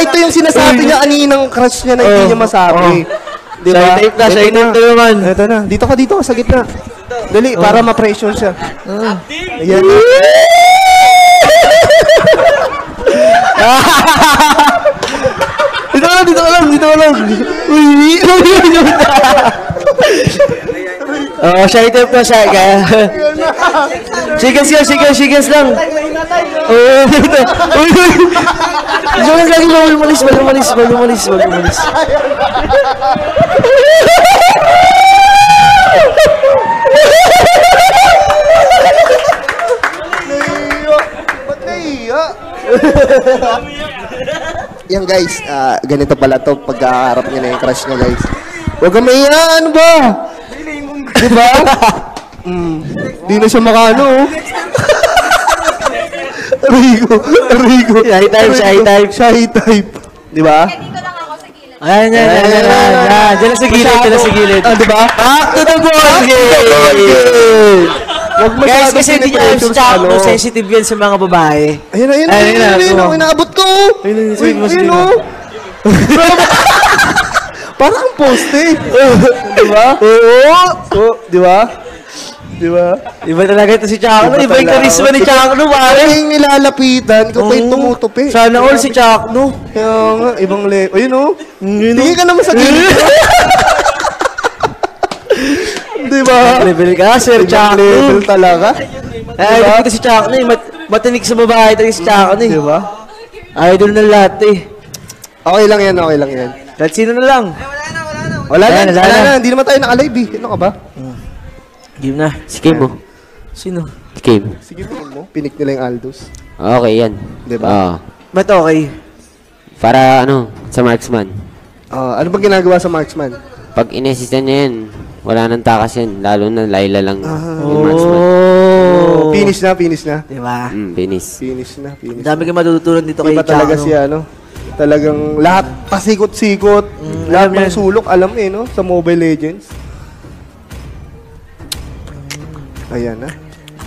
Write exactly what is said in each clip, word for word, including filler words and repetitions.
ito yung sinasabi niya kaninang crush niya na hindi niya masabi. Diba? Shy type na, shy type na naman. Ito na. Dito ka, dito ka sa gitna. Dali, para ma-pressure siya. Ayan na. Dito ka lang, dito ka lang, dito ka lang. Uy, Oo, shy type na siya. Shigas yan, shigas, shigas lang. Oo, dito. Uy, uy. Shigas lagi, malumalis, malumalis, malumalis, malumalis. Ba't naiya? Yan guys, uh, ganito pala to pagkaharap niya na yung crush niya guys. Huwag kang maiya, ano ba? Diba? Mm. Di na siya makano. Rigo, Rigo. Shy type, shy type. Shy type. Diba? Dito lang ako sa gilid. Ayan, ayan, ayan, ayan, ayan. Diyan sa gilid, diyan sa gilid. Ah, diba? Back to the ball game! Guys, kasi hindi niya yung Ch4knu, sensitive yan sa mga babae. Ayun na, ayun na, ayun na, ayun na, inaabot ko. Ayun na, Uy, ayun na. Parang ang poste. Diba? Oo. Diba? Diba? Iba talaga ito si Ch4knu. Iba yung charisma ni Ch4knu, pare. Ay, yung nilalapitan, ikaw pa yung tumutupi. Sana all si Ch4knu. Kaya nga, ibang le... Ayun o. Tingin ka naman sa gilid. Diba? Level ka, Sir Ch4knu. Level talaga. Ay, ito si Ch4knu. Matinig sa babae talaga si Ch4knu. Diba? Idol na lahat eh. Okay lang yan, okay lang yan. Kahit sino na lang. Wala na, wala na. Hindi naman tayo naka-live eh. Ano ka ba? Game na. Si Kim mo. Sino? Si Kim. Sige, tingin mo. Pinik nila yung Aldous. Okay yan. Diba? Oo. Ba't okay? Para ano, sa marksman. Uh, ano ba ginagawa sa marksman? Pag inesistan niya yan, wala nang takas yan. Lalo na Layla lang Ah. yung marksman. Oh. Finish na, finish na. Diba? Mm, binis. Finish na, finish. Dami kayo matutunan dito kay Iba talaga Ch4knu. siya, ano? Talagang lahat pasikot-sikot. Mm, lahat alam ng yan. sulok, alam eh, no? Sa Mobile Legends. Ayan na.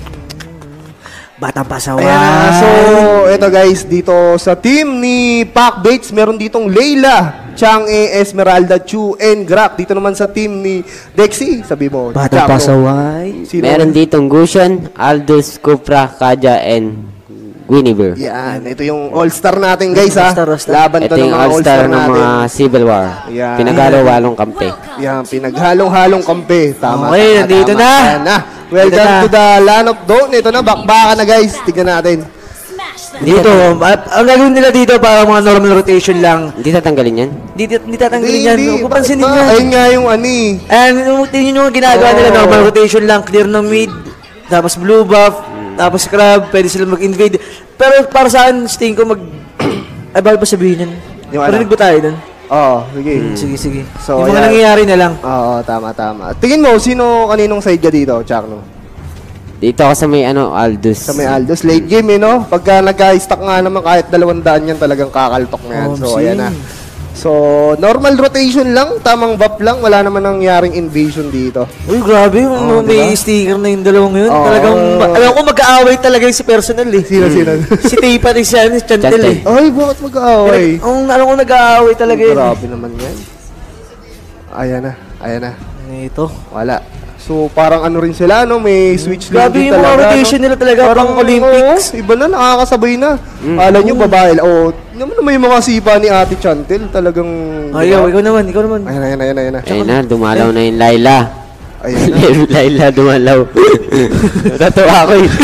Batang pasaway. Ayan na. So, eto guys, dito sa team ni Pac Bates, meron ditong Layla, Chang E, Esmeralda, Chu, and Grak. Dito naman sa team ni Dexie, sabi mo. Batang Ch4knu. pasaway. Sino? Meron ditong Gusion, Aldous, Kupra, Kaja, and Guinevere. Yan, ito yung all-star natin guys ha. All-star, all-star. Laban Ito to ng yung mga all-star all-star ng natin. mga Civil War. Yan. Pinagalo-walong kampe. Yan, pinaghalong-halong kampe. Tama, Okay, tama, nandito tama. na. Ayan na. Well Nandito done na. to the land of dawn. Ito na, bakbakan na guys. Tignan natin. Dito, ah, ang gagawin nila dito para mga normal rotation lang. Hindi tatanggalin yan? Hindi hindi tatanggalin yan. Huwag pansinin Bakit ba? yan. Ayun nga yung ani. And yung tingin nyo ginagawa nila, Oh. normal rotation lang, clear ng mid, tapos blue buff, tapos crab, pwede sila mag-invade. Pero para sa akin, tingin ko mag... Ay, bakit ba sabihin yan? Yung ano? Parinig ba tayo dun? Oo, sige. Sige, sige. So, yung mga ayan. nangyayari na lang. Oo, tama, tama. Tingin mo, sino kaninong side ka dito, Ch4knu? Dito ako sa may ano, Aldous. Sa may Aldous. Late game eh, no? Pagka nagka-stack nga naman, kahit dalawang daan yan, talagang kakaltok na yan. Oh, So, see. ayan na. So, normal rotation lang, tamang buff lang, wala naman nangyaring invasion dito. Uy, grabe. Oh, may diba? sticker na yung dalawang yun. Oh. Talagang, alam ko mag-aaway talaga yung si personal eh. Sino, sino? Si Tipa rin siya, si Chantel eh. Ay, bakit mag-aaway? Ang alam ko nag-aaway talaga yun. Grabe naman yan. Ayan na, ayan na. Ito. Wala. So, parang ano rin sila, no? May switch lane Grabe din yung mga talaga, rotation no? nila talaga, pang Olympics. Oo, iba na, nakakasabay na. Mm. Kala nyo babae. Oh, naman naman yung mga sipa ni Ate Chantel. Talagang... Ayaw, ikaw naman, ikaw naman. Ayan na, ayan na, ayan na, ayan na. Ayun na, dumalaw na yung Layla. Ayan na. Layla, dumalaw. Natatawa ako eh.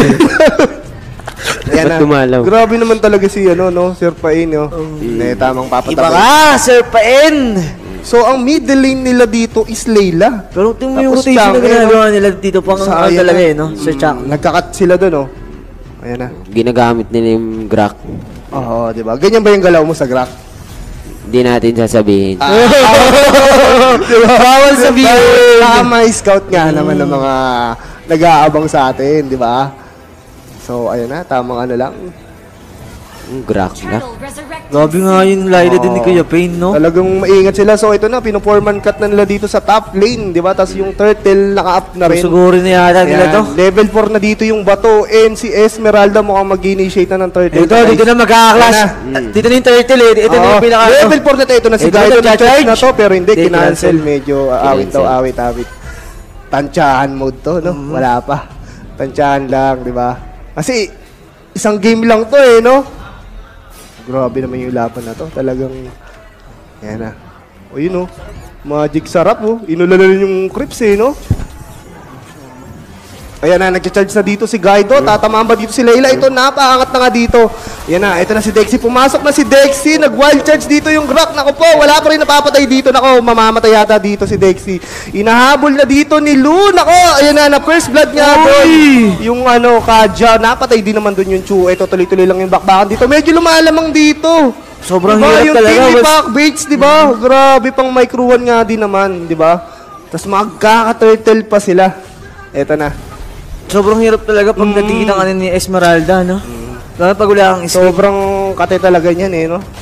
Ayan Ba't na. dumalaw? Grabe naman talaga si, ano, no? Sir Pain, no? Na tamang Iba papatabay. ka, Sir Paen! So, ang middle lane nila dito is Layla. Pero tingnan mo yung Tapos rotation na Chang, eh, ginagawa nila dito pang Sa ano ayan talaga na. eh, no? Sir Ch4knu. Nagkakat sila doon, oh. Ayan na. Ginagamit nila yung Grak. Oo, di ba? Ganyan ba yung galaw mo sa Grak? Hindi natin sasabihin. Diba? Bawal sabihin. Baka may scout nga naman ng mga nag-aabang sa atin, di ba? So, ayun na, tamang ano lang. Ang Grak na. Grabe nga yung Lyla din ni Kuya Pain, no? Talagang maingat sila. So ito na, pinoforman cut na nila dito sa top lane, di ba? Tapos yung turtle naka-up na rin. Siguro na yata nila to. Level four na dito yung bato. And si Esmeralda mukhang mag-initiate na ng turtle. Ito, dito na magkaka-class. Dito na yung turtle eh. Ito na yung pinaka... Level four na tayo. Ito na si Guido na charge na to. Pero hindi, Hindi, kinancel. kinancel. Medyo awit daw, awit, awit. Tansyahan mode to, no? Wala pa. Tansyahan lang, di ba? Kasi isang game lang to eh, no? Grabe naman yung laban na to. Talagang, yan na. O yun, no? Magic sarap, oh. Inulala yung creeps, eh, no? Ayan na, nag-charge na dito si Guido. Tatamaan ba dito si Layla? Ito, napaangat na nga dito. Ayan na, ito na si Dexie. Pumasok na si Dexie. Nag-wild charge dito yung Grak. Naku po, wala pa rin napapatay dito. Naku, mamamatay yata dito si Dexie. Inahabol na dito ni Lu. Naku, ayan na, na first blood niya doon. Yung ano, Kaja. Napatay din naman doon yung Chu. Ito, tuloy-tuloy lang yung bakbakan dito. Medyo lumalamang dito. Sobrang diba, hirap yung talaga. Yung Was... back baits, di ba? Mm. Grabe, pang micro-one nga din naman, di ba? Tapos magkaka-turtle pa sila. Ito na. Sobrang hirap talaga pag mm. natikita ka ni Esmeralda, no? Mm. Lalo pag wala kang escape. Sobrang kate talaga niyan, eh, no?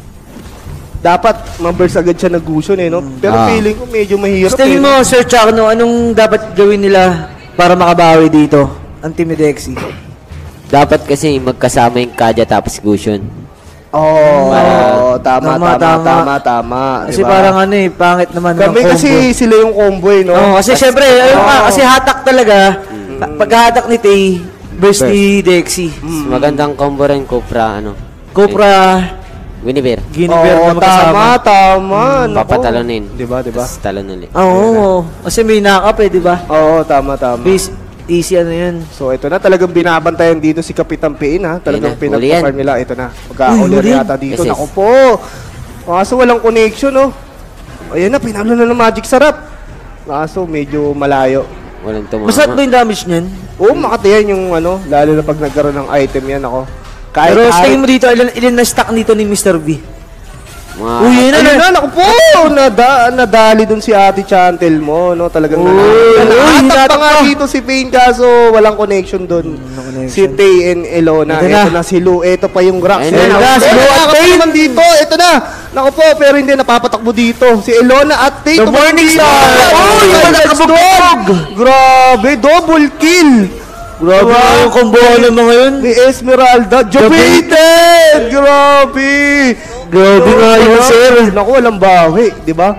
Dapat mabers agad siya na gusion, eh, no? Pero ah. feeling ko medyo mahirap, Gusto eh, mo, no? Sir Ch four knu, anong dapat gawin nila para makabawi dito? Ang team ni Dexie. Dapat kasi magkasama yung Kaja tapos gusion. Oo, oh, Tama, tama, tama, tama. tama, tama. Kasi diba? parang ano eh, pangit naman ng Kami combo. kasi sila yung combo, eh, no? Oo, kasi syempre, ayun nga, kasi hatak talaga. Mm. Pag-hatak ni Tay versus ni Dexie. Mm. Magandang combo rin, Cupra, ano. Cupra, Guinevere. Guinevere Oo, na magkasama. tama, tama. Mm, papatalonin. Diba, diba? Tapos talon ulit. Oo, oo. Kasi may knock-up eh, di ba? Oo, tama, tama. Base, easy ano yun. So ito na, talagang binabantayan dito si Kapitan Pain, ha. Talagang Ayun na, huli pinag-farm nila. Ito na, magka-uli huli. yata dito. Yes, yes. Naku po. Kaso walang connection, no. Ayan na, pinalo na ng Magic Sarap. Kaso medyo malayo. Walang tumama. Masarap ba yung damage niyan? Oo, makatayan yung ano, lalo na pag nagkaroon ng item yan, ako. Kahit Pero kahit- tingin mo dito, ilan, ilan na stock dito ni Mister V? Mga... Uy, yun na, Ayun na. na, naku po! Nada, nadali dun si Ate Chantel mo, no? Talagang Uy, nanatap hinatak pa nga pa. dito si Pain, kaso walang connection dun. connection. Si Tay and Elona. Ito Ito na. na si Lu. Ito pa yung Grak. Ayun Ayun na, na, si si Lu Lu at at Tay. naman dito. Ito na. Naku po, pero hindi napapatakbo dito. Si Elona at Tay. The Morning Star. Oh, yung yung nakabugtog. Grabe, double kill. Grabe Diba? yung combo ng mga yun. Ni Esmeralda. Jobated! Grabe! Grabe nga yun, sir. Naku, walang bawi, di ba?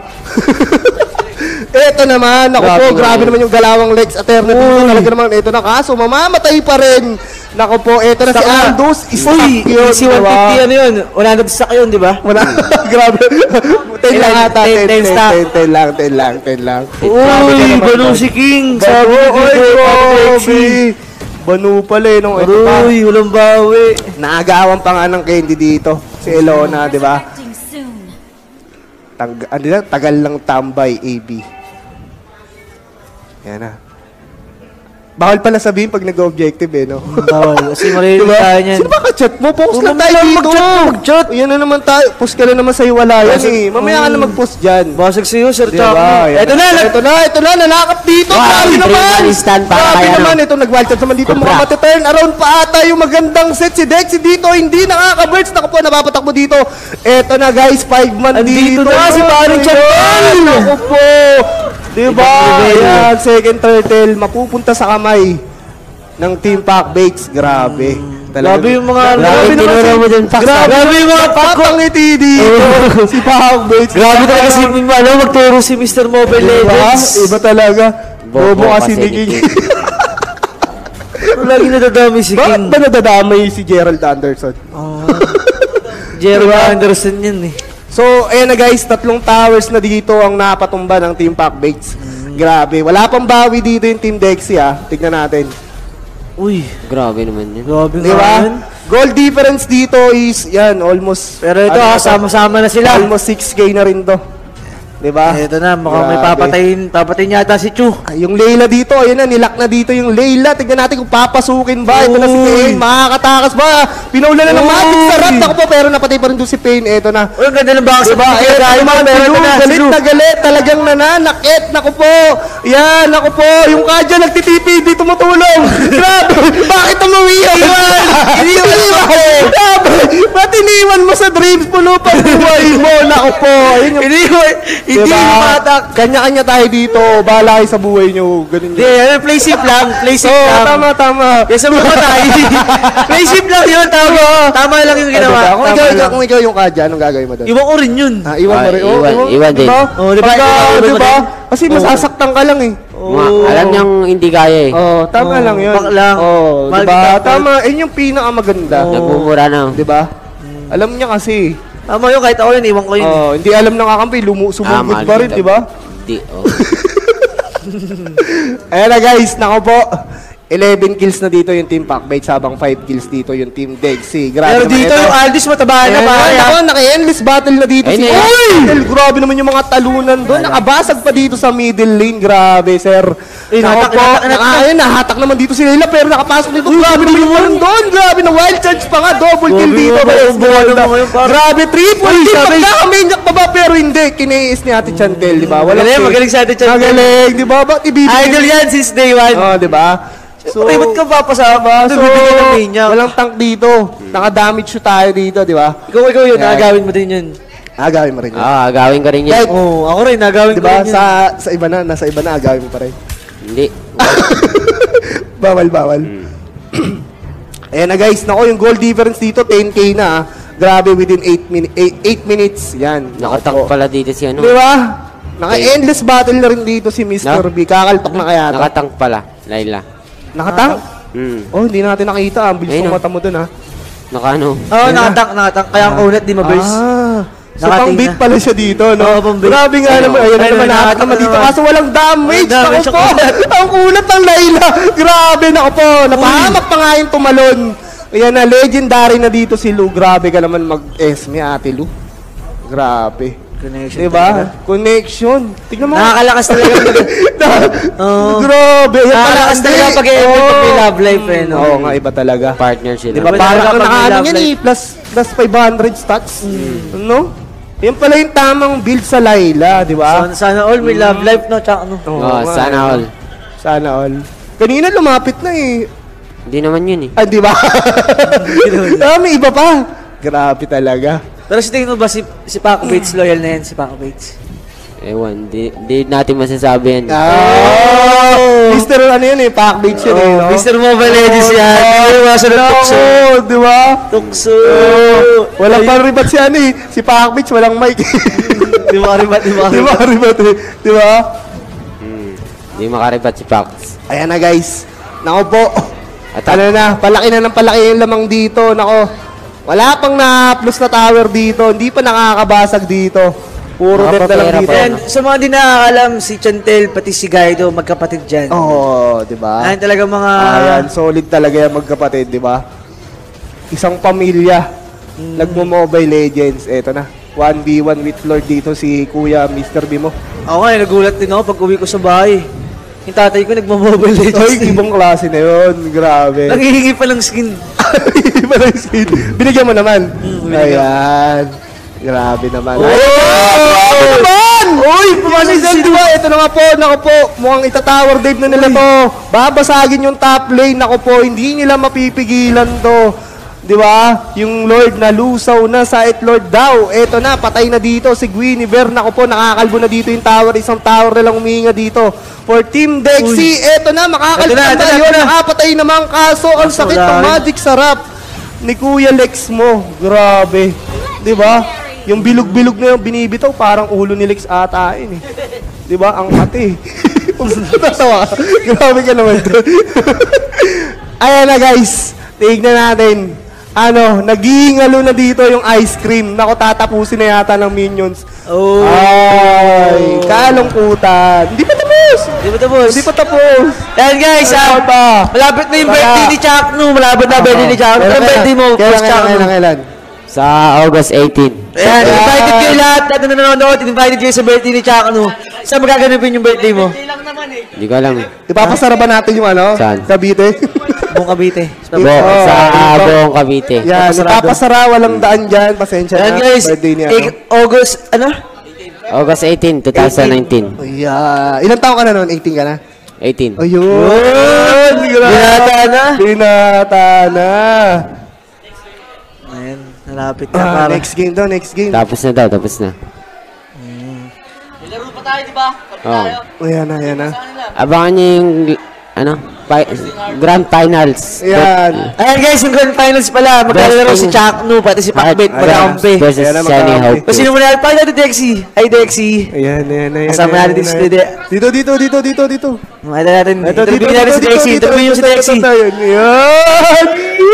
Eto naman, naku Grabe po, nga grabe yun. naman yung galawang Lex Aterna dito. Talaga naman, eto na, kaso mamamatay pa rin. Naku po, eto na si Saka- Aldous. Stuck Uy, yun, si diba? one fifty ano yun? one hundred stock yun, di ba? Wala, grabe. ten lang ata, ten, ten, ten ten, stock. ten, ten lang, ten lang, ten lang. Uy, Banu si King. Sabi Sabi ko, ko, oy, grabe. Dexie. Banu pala eh, nung ito pa. Uy, walang bawi. Naagawan pa nga ng candy dito. Si Elona, di ba? Tag ano na, tagal lang tambay, A B. Yan na. Bawal pala sabihin pag nag-objective eh, no? Bawal. Kasi maririnig tayo niyan. Sino ba ka-chat mo? Post Huwag lang mo tayo lang dito. mag-chat, mag-chat. Yan na naman tayo. Post ka na naman sa hiwalayan Basag- eh. Mamaya ka na mag-post dyan. Basag sa'yo, Sir Ch Diba? four knu. Yan Ito na, Ito na, ito na. Nanakap dito. Wow, Grabe three naman. man stand para Grabe kay ano? naman. Ito, nag-wild charge naman dito. Cupra. Mukhang mati-turn around pa ata yung magandang set. Si Dexie dito. Hindi nakaka-burst. Naku po, napapatakbo dito. Ito na guys, five man Andito dito. na si Paring Chantal. Naku po. Diba? Ayan, second turtle. Mapupunta sa kamay ng Team Pack Baits. Grabe. Grabe yung mga... Grabe naman tinuro si- mo dun, Pax. Grabe yung mga Pack. Papangiti dito. Si Pack Baits. Grabe talaga si ano, magturo si Mister Mobile Diba? Legends. Iba talaga. Bobo Bobo kasi kasi ni ni King. King. Pero lagi nadadami si Bakit King. ba nadadamay si Gerald Anderson? Oh. Jeremy Anderson yun eh. So, ayan na guys, tatlong towers na dito ang napatumba ng Team Pack Baits. Grabe. Wala pang bawi dito yung Team Dexie, ah. Tignan natin. Uy, Grabe naman yun. grabe Di nga ba? yun. Goal difference dito is, yan, almost... Pero ito, ano ah, na to? sama-sama na sila. Almost six K na rin to. Di ba? Ito na, mukhang may Grabe. papatayin, papatayin yata si Chu. Ay, yung Layla dito, ayun na, nilak na dito yung Layla. Tignan natin kung papasukin ba. Ito na si Uy. Pain, makakatakas ba? Pinaula na ng Uy. Magic Sarap. Ako po, pero napatay pa rin doon si Pain. Ito na. Uy, ang ganda ng baka sa Diba? mga Eh, kaya naman, pero ito na, si galit Chu. na galit. Talagang nananakit. Naku po. Yan, naku po. Yung Kaja nagtitipi, di tumutulong. Grabe. Bakit umuwi yan? Hindi ko Grabe. iniwan mo sa dreams mo, no, pag buhay mo. Naku po. Ayun yung... Iniwan. Hindi Diba? yung matak. Kanya-kanya tayo dito. Bahala kayo sa buhay nyo. Ganun Hindi, yun. ano, play safe lang. Play safe Oo, lang. tama, tama. Kesa mo tayo. Play safe lang yun. Tama, tama lang yung ginawa. Ano ba? Kung Tama ikaw, lang. kung ikaw yung kadya, anong gagawin mo doon? Iwan ko rin yun. Ah, iwan mo Ah, rin. Oh, iwan- iwan din. Diba? Oh, diba? Pagka, Iwan mo diba? din. Kasi masasaktan ka lang eh. Ma- alam niyang hindi kaya eh. Oh, tama Oh, lang yun. bak lang. Oh, Mahal diba? kita, Tama. Yun yung pinakamaganda. Oh. Nagmumura na. Diba? Alam niya kasi. Tama yun, kahit ako yun, iwan ko yun. Oh, hindi alam ng kakampi, lumu sumugod mahal pa rin, kita. diba? Hindi, oh. Ayan na guys, nako po. eleven kills na dito yung team Packbait, sabang five kills dito yung team Dexie. Grabe Pero naman dito ito. yung Aldis mataba na Ayan, pa. ako, naka-endless battle na dito Ayun si na yan. Uy! Grabe naman yung mga talunan doon. Nakabasag pa dito sa middle lane. Grabe, sir. Eh, Nako nahatak, po. nahatak, nahatak. Naka- Ayun, nahatak naman dito si Leila pero nakapasok dito. Grabe naman yung walang doon. Grabe na wild charge pa nga. Double kill Grabe, dito. grabe, Guys. buhay naman ngayon, par. Grabe, triple Uy, kill. sabi- Pagkakamaniac pa ba pero hindi. Kinais ni Ate Chantel, di ba? Walang Magaling, fake. magaling sa Ate Chantel. Magaling, di ba? Ba't ibibigay? Idol yan since day one. Oh, di ba? So, Ay, ba't ka papasama? so, So, bibigyan ng maniac. walang tank dito. Naka-damage shoot tayo dito, di ba? Ikaw, ikaw yun, Yeah. nagagawin mo din yun. Ah, gawin mo rin yun. Ah, agawin ko rin yan. Kahit- Oo, ako rin, nagagawin Di ko ba? rin yun. Sa, sa iba na, nasa iba na, gawin mo pa rin. Hindi. Bawal, bawal. Ayan na guys, nako yung goal difference dito, ten K na ah. Grabe, within eight minutes. Yan. Nakatank pala dito si ano. Di ba? Naka-endless battle na rin dito si mister No? B. Kakaltok na kaya to. Nakatank pala, Laila. Nakatang? Hmm. Oh, hindi natin nakita. Ang bilis Ayun, ng oh. mata mo dun ha. Naka ano. Oo, nakatank, nakatank. Kaya ang kunat, di ma-burst. Ah. So, Nakating pang-beat na. pala siya dito, no? Oo, pang-beat. Grabe nga Ayun, naman. Ayun na ayun, naman, nahatak nakatak naman na dito. naman. Kaso walang damage. Walang damage, Naku po. ang kunat. Ang kunat ng Layla. Grabe, naku po. Napahamak pa nga yung tumalon. Ayan na, legendary na dito si Lu. Grabe ka naman mag-esme, Ate Lu. Grabe. Connection. Diba? Connection. Tignan mo. Nakakalakas talaga. Oo. Grabe. Yan pala. Nakakalakas talaga pag i-effort pag may love life eh, no? Oo nga, iba talaga. Partner sila. Di ba? Iba Parang talaga pag nakaano may yan love eh. Plus, plus five hundred stats. No? Yan pala yung tamang build sa Layla, di ba? Sana, sana all may love life, no? Tsaka ano. Oo Oh, nga, sana eh. all. Sana all. Kanina lumapit na eh. Hindi naman yun eh. Ah, di ba? Ah, may iba pa. Grabe talaga. Pero sa tingin mo ba si, si Paco Bates loyal na yan, si Paco Bates? Ewan, di, di natin masasabi yan. Oh! mister ano yun eh, pack-bait siya eh, no? mister Mobile Legends yan. Hindi mo sa tukso. Oo, di ba? Tukso. Walang pang-ribat si ano eh. Si pack-bait, walang mic. Di mo karibat, di mo Di ba, karibat. ribat eh. Di ba? Hmm. Di makaribat si Pax. Ayan na guys. Nako po. At Ano na, palaki na ng palaki yung lamang dito. Nako, wala pang na-plus na tower dito. Hindi pa nakakabasag dito. Puro death na lang Nakapapera dito. pa. And sa mga di nakakalam, si Chantel pati si Guido, magkapatid dyan. Oo, oh, di ba? Ayan talaga mga... Ayan, solid talaga yung magkapatid, di ba? Isang pamilya. Nagmo-Mobile Legends. Eto na. one v one with Lord dito si Kuya mister B mo. Ako nga, nagulat din ako pag uwi ko sa bahay. Yung tatay ko nagmo-Mobile Legends. Ay, ibang klase na yun. Grabe. Nanghihingi pa ng skin. Iba na yung skin. Binigyan mo naman. binigyan. Ayan. Grabe naman. Oh! Grabe naman! Uy, pumasok dyan, di ba? Ito na nga po, nako po. Mukhang itatower dive na nila to. Babasagin yung top lane, nako po. Hindi nila mapipigilan to. Di ba? Yung Lord na lusaw na sa it Lord daw. Ito na, patay na dito si Guinevere. Nako po, nakakalbo na dito yung tower. Isang tower na lang umihinga dito. For Team Dexie, ito na, makakalbo Ito na, na, ito na, yun. ito na. Nakapatay naman kaso. Ang Kaso, sakit ng dahil- magic sarap ni Kuya Lex mo. Grabe. Di ba? Yung bilog-bilog na yung binibitaw, parang ulo ni Lex atain eh. Di ba? Ang ate. Natawa. Grabe ka naman doon. Ayan na guys. Tignan natin. Ano, nagihingalo na dito yung ice cream. Naku, tatapusin na yata ng minions. Oh. Ay, kalungkutan. Hindi pa tapos. Di ba tapos? Hindi pa tapos. Ayan guys, Ano ah, pa? malapit na yung Kaya- birthday ni Ch four knu. Malapit na birthday ni Ch four knu. Kailan, Ang birthday mo, kailan, post Ch kailan, four knu. kailan, kailan? Sa August eighteenth. Ayan, Ayan. invited kayo lahat. Lahat na nanonood, invited kayo sa birthday ni Ch four knu. Saan magaganapin yung birthday mo? Hindi ko alam. Ipapasara ba natin yung ano? Saan? Cavite? Buong Cavite. Bo, Oo, sa dito. buong Cavite. Yan, Papasarado. ipapasara, walang daan dyan. Pasensya Ayan na. guys, Birthday niya. eight August, ano? August eighteenth, twenty nineteen. Oh, yeah. Ilang taon ka na noon? eighteen ka na? eighteen. Ayun! Binata na. Binata na. Ayan. Malapit na, Ah, para. next game daw, next game. Tapos na daw, tapos na. Laro pa tayo, di ba? Oo. Oh, ayan na, ayan na. Abangan niyo yung, ano, fi- Grand Finals. Ayan. Ayan guys, yung grand finals pala. Maglalaro si Best Ch four knu, pati si Pacbet, Ayan. magkakampi. Versus Ayan na, Sunny magkakampi. Hope. O sino muna? Paano natin Dexie? Ay, Dexie. Ayan, ayan, ayan. Kasama ayan, natin ayan, si ayan. Dede. Dito, dito, dito, dito, dito. Makita natin. Ito, dito, Interview natin si Dexie. Interview nyo si Dexie. Ayan.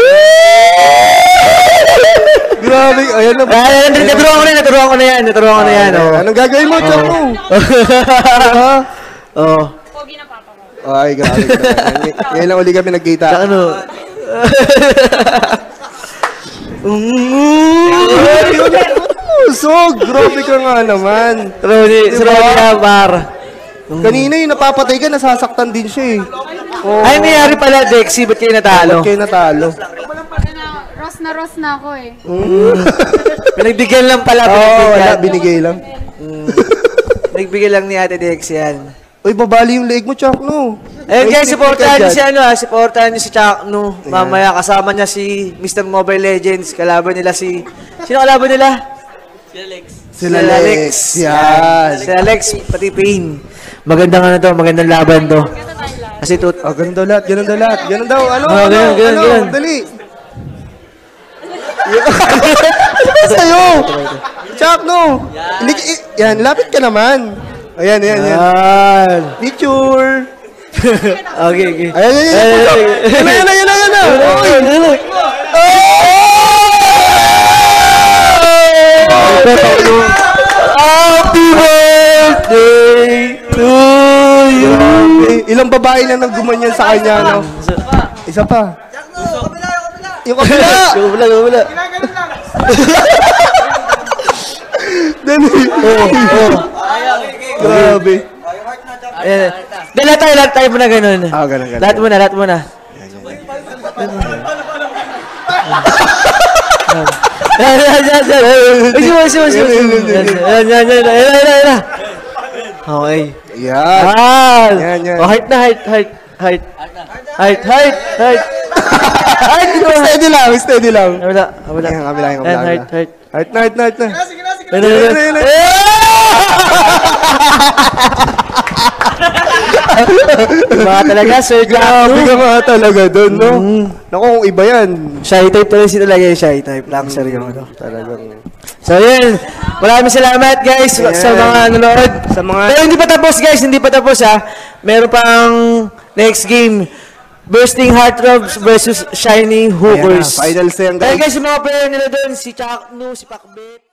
Grabe, ayan na. Ayan, naturuan ko na yan, naturuan ko na yan, naturuan ko na yan. oh. Anong gagawin mo, Chok mo? Oh. Pogi na papa mo. Ay, grabe. grabe. Ngayon lang uli kami nagkita. Tsaka ano? So, grabe ka nga naman. Roni, si Roni Amar. Kanina yung napapatay ka, nasasaktan din siya eh. Oh, Ay, nangyari pala, Dexie, ba't kayo natalo? ba't kayo natalo? Ros na ros na ako eh. Pinagbigyan lang pala, Oo, oh, wala, pinagbigyan. binigay lang. Pinagbigyan lang ni Ate Dexie yan. Uy, babali yung leg mo, Chok, no? Ayun guys, May supportahan niyo technique si ka ano ha, supportahan niyo si Ch four knu. Mamaya kasama niya si Mister Mobile Legends, kalaban nila si... Sino kalaban nila? dyan. Sila Lex. Yan. Si Alex, pati Pain. Magandang ano to, magandang laban to. Kasi to... Oh, ganun daw lahat, ganun daw lahat. Ganun daw, ano, Oh, ano, ganun, ganun, ano, ganun. dali. Sa'yo! Chok, no? Lik- i- Yan, lapit ka naman. Ayan, ayan, ayan. Yan. Picture. Okay, okay. Ayan, ayan, ayan. Ayan, ayan, ayan, ayan, ayan. Oy! Happy birthday to you. Eh, ilang babae na naggumanyan sa kanya, no? Isa pa. Yung kabila! Yung wala, yung wala. Dali. Grabe. Ayan. Dahil lahat tayo, lahat tayo muna ganun. Ah, ganun, ganun. Lahat muna, lahat muna. Yan, yan, yan, yan. Uy, siwa, siwa, siwa. Yan, yan, yan, yan, yan, yan, yan. Okay. Yan. Yan. Yan, yan. Oh, heart na, heart, heart, heart. Heart, heart, heart. Heart, ito. Steady lang, steady lang. Wala, wala. Yan, kabila, yung Yan, kabila. heart, heart. Heart na, heart na, heart na. Yan, yan, yan. Yan, yan, yan. Mga talaga, Sir Grabe Jack. ka nga talaga doon, no? Naku, kung iba yan. Shy type talaga si talaga yung shy type. Lang, sir, yung ano. Talagang... So, yun. Maraming salamat, guys, Ayan. sa mga nanonood. Sa mga- Pero hindi pa tapos, guys. Hindi pa tapos, ha. Meron pang next game. Bursting Heartthrobs versus Shiny Hookers. Ayan na, finals yan, Kaya guys. guys, yung mga player nila doon, si Ch four knu, si Pacbet.